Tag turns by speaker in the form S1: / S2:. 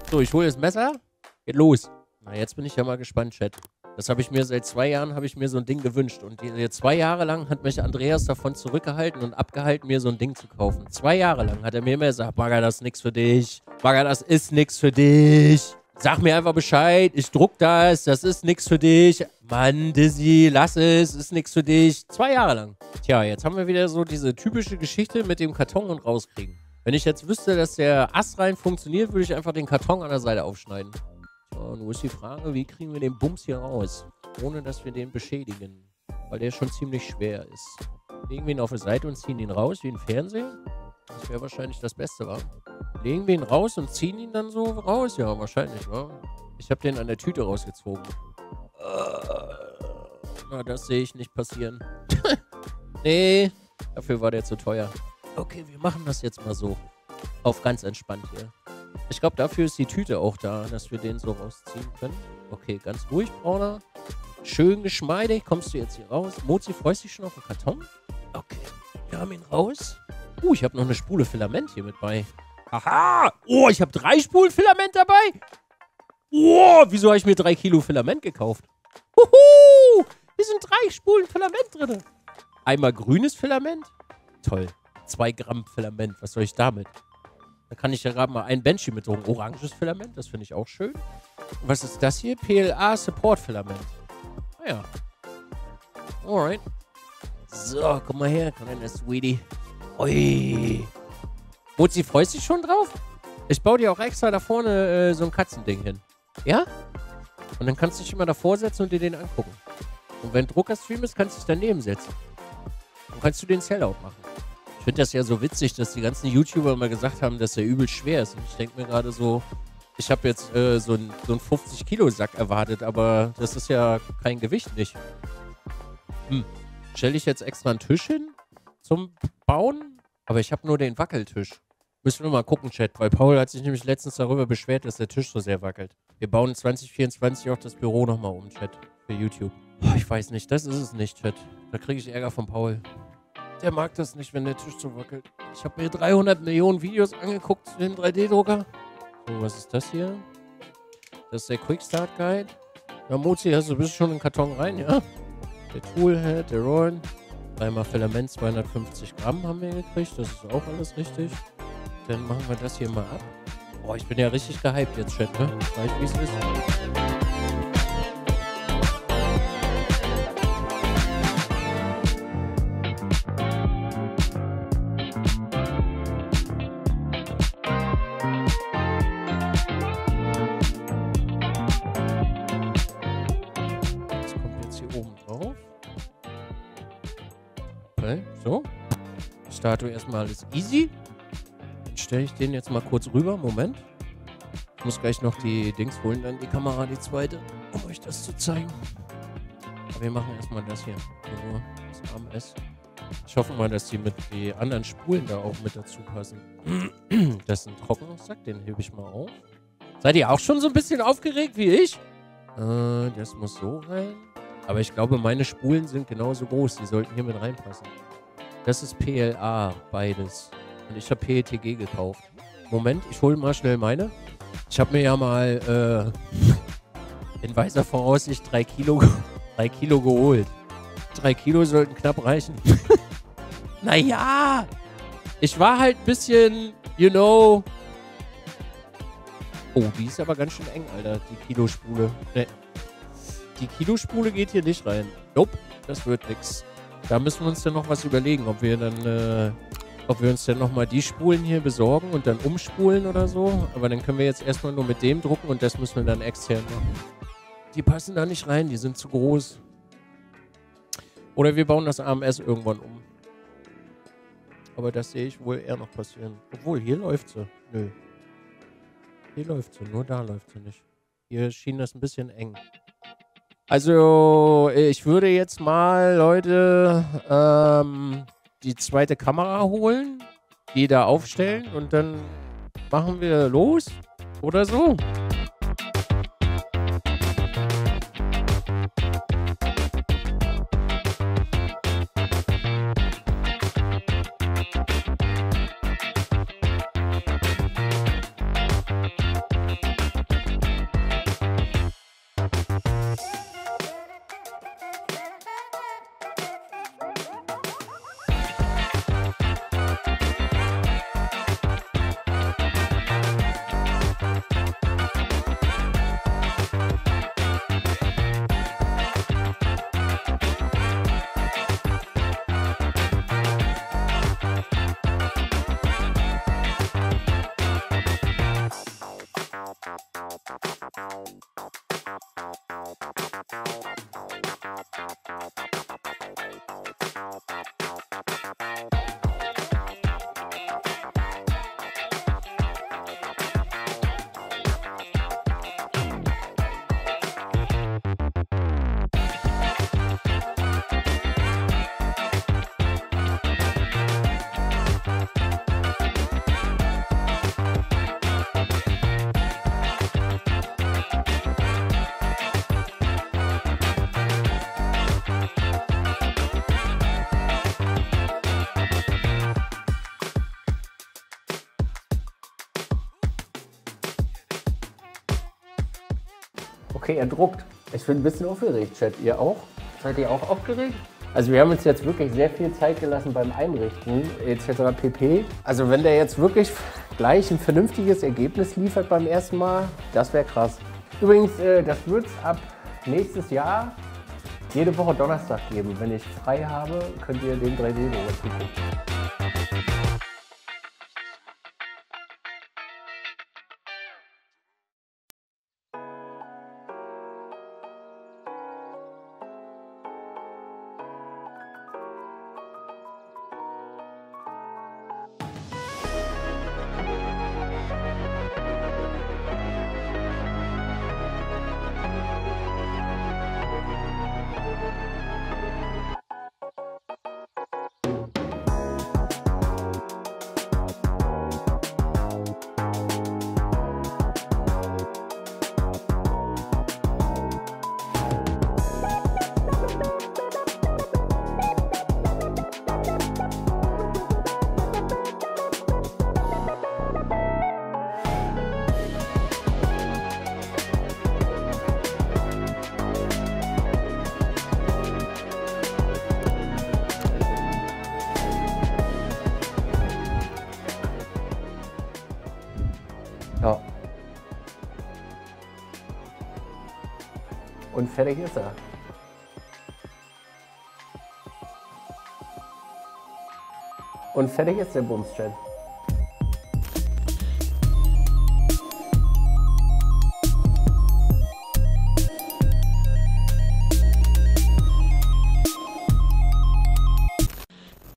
S1: So, ich hole das Messer. Geht los. Na, jetzt bin ich ja mal gespannt, Chat. Das habe ich mir seit 2 Jahren, habe ich mir so ein Ding gewünscht. Und 2 Jahre lang hat mich Andreas davon zurückgehalten und abgehalten, mir so ein Ding zu kaufen. 2 Jahre lang hat er mir immer gesagt, Bagger, das ist nix für dich. Bagger, das ist nix für dich. Sag mir einfach Bescheid, ich druck das ist nix für dich. Mann, Dizzy, lass es, ist nix für dich. 2 Jahre lang. Tja, jetzt haben wir wieder so diese typische Geschichte mit dem Karton und rauskriegen. Wenn ich jetzt wüsste, dass der Ast rein funktioniert, würde ich einfach den Karton an der Seite aufschneiden. So, nun ist die Frage, wie kriegen wir den Bums hier raus, ohne dass wir den beschädigen. Weil der schon ziemlich schwer ist. Legen wir ihn auf die Seite und ziehen ihn raus, wie ein Fernseher. Das wäre wahrscheinlich das Beste, wa? Legen wir ihn raus und ziehen ihn dann so raus? Ja, wahrscheinlich, wa? Ich habe den an der Tüte rausgezogen. Na, das sehe ich nicht passieren. Nee, dafür war der zu teuer. Okay, wir machen das jetzt mal so. Auf ganz entspannt hier. Ich glaube, dafür ist die Tüte auch da, dass wir den so rausziehen können. Okay, ganz ruhig, Brauner. Schön geschmeidig. Kommst du jetzt hier raus? Mozi, freust du dich schon auf den Karton? Okay, wir haben ihn raus. Ich habe noch eine Spule Filament hier mit bei. Aha! Oh, ich habe 3 Spulen Filament dabei. Oh, wieso habe ich mir 3 Kilo Filament gekauft? Huhu! Hier sind 3 Spulen Filament drin. Einmal grünes Filament. Toll. 2 Gramm Filament. Was soll ich damit? Da kann ich ja gerade mal ein Benchie mit drum. Oranges Filament, das finde ich auch schön. Und was ist das hier? PLA Support Filament. Ah ja. Alright. So, komm mal her, kleiner Sweetie. Ui. Mozi, freust du dich schon drauf? Ich baue dir auch extra da vorne so ein Katzending hin. Ja? Und dann kannst du dich immer davor setzen und dir den angucken. Und wenn Druckerstream ist, kannst du dich daneben setzen. Dann kannst du den Sellout machen. Ich finde das ja so witzig, dass die ganzen YouTuber immer gesagt haben, dass er übel schwer ist. Und ich denke mir gerade so, ich habe jetzt so einen 50-Kilo-Sack erwartet, aber das ist ja kein Gewicht nicht. Stelle ich jetzt extra einen Tisch hin zum Bauen? Aber ich habe nur den Wackeltisch. Müssen wir mal gucken, Chat, weil Paul hat sich nämlich letztens darüber beschwert, dass der Tisch so sehr wackelt. Wir bauen 2024 auch das Büro nochmal um, Chat, für YouTube. Oh, ich weiß nicht, das ist es nicht, Chat. Da kriege ich Ärger von Paul. Der mag das nicht, wenn der Tisch so wackelt. Ich habe mir 300 Millionen Videos angeguckt zu dem 3D-Drucker. So, was ist das hier? Das ist der Quickstart Guide. Ja, Mozi, du bist schon in den Karton rein, ja? Der Toolhead, der Rollen. 3x Filament, 250 Gramm haben wir gekriegt. Das ist auch alles richtig. Dann machen wir das hier mal ab. Boah, ich bin ja richtig gehypt jetzt, Chat, ne? Weiß, wie es ist. Das kommt jetzt hier oben drauf. Okay, so. Statue erstmal alles easy. Stelle ich den jetzt mal kurz rüber. Moment. Ich muss gleich noch die Dings holen, dann die Kamera, die zweite, um euch das zu zeigen. Aber wir machen erstmal das hier. Nur das AMS. Ich hoffe mal, dass die anderen Spulen da auch mit dazu passen. Das ist ein Trockensack, den hebe ich mal auf. Seid ihr auch schon so ein bisschen aufgeregt wie ich? Das muss so rein. Aber ich glaube, meine Spulen sind genauso groß. Die sollten hier mit reinpassen. Das ist PLA, beides. Und ich habe PETG gekauft. Moment, ich hole mal schnell meine. Ich habe mir ja mal in weiser Voraussicht 3 Kilo geholt. 3 Kilo sollten knapp reichen. Naja, ich war halt ein bisschen, you know. Oh, die ist aber ganz schön eng, Alter, die Kilospule. Ne, die Kilospule geht hier nicht rein. Nope, das wird nix. Da müssen wir uns dann noch was überlegen, ob wir uns dann nochmal die Spulen hier besorgen und dann umspulen oder so. Aber dann können wir jetzt erstmal nur mit dem drucken und das müssen wir dann extern machen. Die passen da nicht rein, die sind zu groß. Oder wir bauen das AMS irgendwann um. Aber das sehe ich wohl eher noch passieren. Obwohl, hier läuft sie. Nö. Hier läuft sie, nur da läuft sie nicht. Hier schien das ein bisschen eng. Also, ich würde jetzt mal, Leute, die zweite Kamera holen, die da aufstellen und dann machen wir los oder so.
S2: Okay, er druckt. Ich bin ein bisschen aufgeregt, Chat. Ihr auch? Seid ihr auch aufgeregt? Also wir haben uns jetzt wirklich sehr viel Zeit gelassen beim Einrichten etc. pp. Also wenn der jetzt wirklich gleich ein vernünftiges Ergebnis liefert beim ersten Mal, das wäre krass. Übrigens, das wird es ab nächstes Jahr jede Woche Donnerstag geben. Wenn ich frei habe, könnt ihr den 3D-Drucker zugucken. Ja. Und fertig ist er. Und fertig ist der Bumschat.